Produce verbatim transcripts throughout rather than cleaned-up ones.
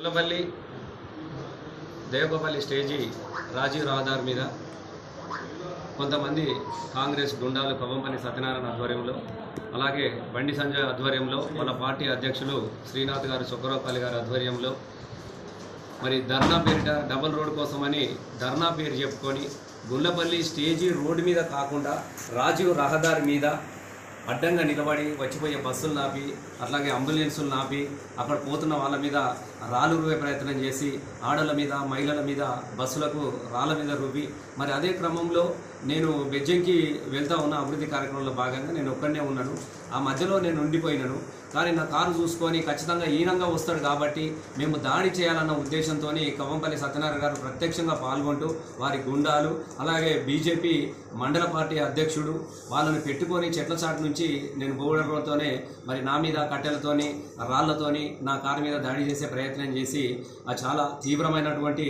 Gundlapalli దేవగోపల్లి stage Rajiv రహదారి మీద కొంతమంది కాంగ్రెస్ గుండాలు కవ్వంపల్లి సత్యనారాయణ ఆధ్వర్యంలో అలాగే బండి సంజయ్ ఆధ్వర్యంలో వాళ్ళ పార్టీ అధ్యక్షులు శ్రీనాథ్ గారు చొక్కరావుపల్లి గారి ఆధ్వర్యంలో మరి ధర్నా పేరిట డబల్ రోడ్ కోసమని ధర్నా పేరు చెప్పుకొని గుండ్లపల్లి స్టేజీ రోడ్డు మీద కాకుండా రాజీవ్ రహదారి మీద అడ్డంగా నిలబడి వచ్చిపోయే బస్సులు నాపి అట్లాగే అంబులెన్సులు నాపి అక్కడ పోతున్న వాళ్ళ మీద రాళ్ళు రువే ప్రయత్నం చేసి ఆడల మీద మహిళల మీద బస్సులకు రాళ్ళ మీద రువి మరి అదే క్రమంలో నేను బెజ్జంకి వెళ్తా ఉన్న అభివృద్ధి కార్యక్రమంలో భాగంగా నేను ఒక్కడనే ఉన్నాను. ఆ మధ్యలో నేను ఉండిపోయినాను. కానీ నా కారు చూసుకొని ఖచ్చితంగా ఈనంగా వస్తాడు కాబట్టి మేము దాడి చేయాలన్న ఉద్దేశంతో కవ్వంపల్లి సత్యనారాయణ గారు ప్రత్యక్షంగా పాల్గొంటూ వారి గుండాలు అలాగే బీజేపీ మండల పార్టీ అధ్యక్షుడు వాళ్ళని పెట్టుకొని చెట్ల చాటు నుంచి నేను పోవడంతోనే మరి నా మీద కట్టెలతోని రాళ్లతోని నా కారు మీద దాడి చేసే ప్రయత్నం చేసి చాలా తీవ్రమైనటువంటి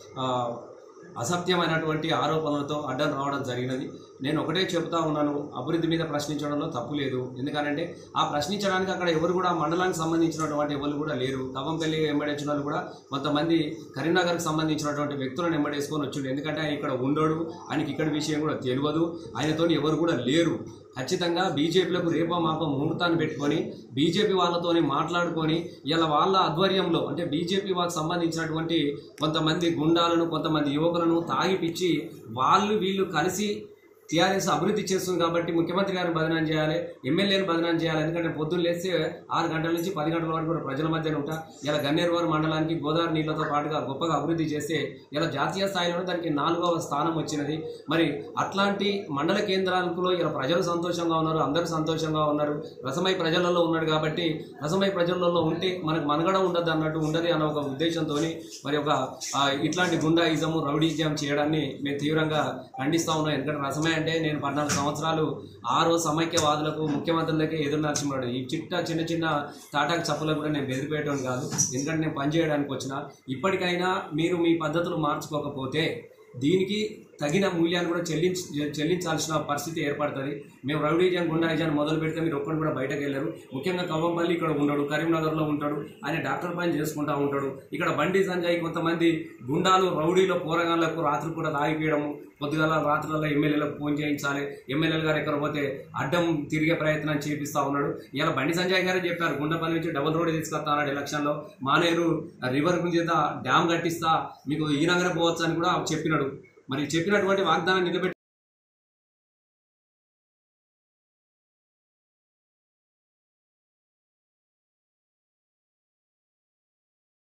అసత్యమైనటువంటి ఆరోపణలతో అడ్డం రావడం జరిగినది. నేను ఒకటే చెబుతా ఉన్నాను, అభివృద్ధి మీద ప్రశ్నించడంలో తప్పు లేదు. ఎందుకంటే ఆ ప్రశ్నించడానికి అక్కడ ఎవరు కూడా మండలానికి సంబంధించినటువంటి ఎవరు కూడా లేరు. కవ్వంపల్లి వెంబడించిన వాళ్ళు కూడా కొంతమంది కరీంనగర్కి సంబంధించినటువంటి వ్యక్తులను వెంబడేసుకొని వచ్చిండు. ఎందుకంటే ఆయన ఇక్కడ ఉండడు, ఆయనకి ఇక్కడ విషయం కూడా తెలియదు, ఆయనతో ఎవరు కూడా లేరు. ఖచ్చితంగా బీజేపీలకు రేపో మాపో ముహూర్తాన్ని పెట్టుకొని బీజేపీ వాళ్ళతోని మాట్లాడుకొని ఇలా వాళ్ళ ఆధ్వర్యంలో అంటే బీజేపీ వాళ్ళకి సంబంధించినటువంటి కొంతమంది గుండాలను కొంతమంది యువకులను తాగిపిచ్చి వాళ్ళు వీళ్ళు కలిసి టీఆర్ఎస్ అభివృద్ధి చేస్తుంది కాబట్టి ముఖ్యమంత్రి గారిని బదనాం చేయాలి, ఎమ్మెల్యేని బదనాం చేయాలి. ఎందుకంటే పొద్దున్న లేస్తే ఆరు గంటల నుంచి పది గంటల వరకు కూడా ప్రజల మధ్యన ఉంటా ఇలా గన్నేరువారు మండలానికి గోదావరి నీళ్లతో పాటుగా గొప్పగా అభివృద్ధి చేస్తే ఇలా జాతీయ స్థాయిలో దానికి నాలుగవ స్థానం వచ్చినది. మరి అట్లాంటి మండల కేంద్రాలలో ఇలా ప్రజలు సంతోషంగా ఉన్నారు, అందరూ సంతోషంగా ఉన్నారు. రసమై ప్రజలలో ఉన్నాడు కాబట్టి రసమై ప్రజలలో ఉంటే మనకు మనగడ ఉండదు అన్నట్టు ఉండదు అన్న ఒక ఉద్దేశంతో మరి ఒక ఇట్లాంటి గుండాయిజము రౌడీజం చేయడాన్ని మేము తీవ్రంగా ఖండిస్తూ ఉన్నాం. ఎందుకంటే రసమై అంటే నేను పద్నాలుగు సంవత్సరాలు ఆరో సమైక్యవాదులకు ముఖ్యమంత్రులకే ఎదురు నడిచినాడు. ఈ చిట్ట చిన్న చిన్న తాటాకు చప్పులకు కూడా నేను బెదిరిపోయటం కాదు. ఎందుకంటే నేను పనిచేయడానికి వచ్చిన. ఇప్పటికైనా మీరు మీ పద్ధతులు మార్చుకోకపోతే దీనికి తగిన మూల్యాన్ని కూడా చెల్లించ చెల్లించాల్సిన పరిస్థితి ఏర్పడుతుంది. మేము రౌడీజం గుండాయిజాన్ని మొదలు పెడితే మీరు ఒక్కడు కూడా బయటకు వెళ్ళారు. ముఖ్యంగా కవ్వంపల్లి ఇక్కడ ఉండడు, కరీంనగర్లో ఉంటాడు, ఆయన డాక్టర్ పని చేసుకుంటూ ఉంటాడు. ఇక్కడ బండి సంజయ్ కొంతమంది గుండాలు రౌడీలో పోరగాళ్లకు రాత్రి కూడా తాగిపోయడము, పొద్దుగాల రాత్రులలో ఎమ్మెల్యేలకు ఫోన్ చేయించాలి, ఎమ్మెల్యేలు గారు ఎక్కడ పోతే అడ్డం తిరిగే ప్రయత్నం చేపిస్తూ ఉన్నాడు. ఇలా బండి సంజయ్ గారే చెప్పారు గుండపల్లి నుంచి డబుల్ రోడ్ తీసుకొస్తా అన్నాడు ఎలక్షన్లో. మానేరు రివర్ చేత డ్యామ్ కట్టిస్తా మీకు ఈనగర పోవచ్చు అని కూడా చెప్పినాడు. మరి చెప్పినటువంటి వాగ్దానం నిలబెట్టు